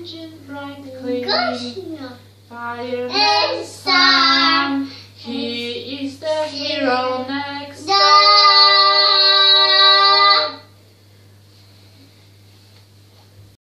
engine bright clean. Fireman Sam, Sam, he is the hero next.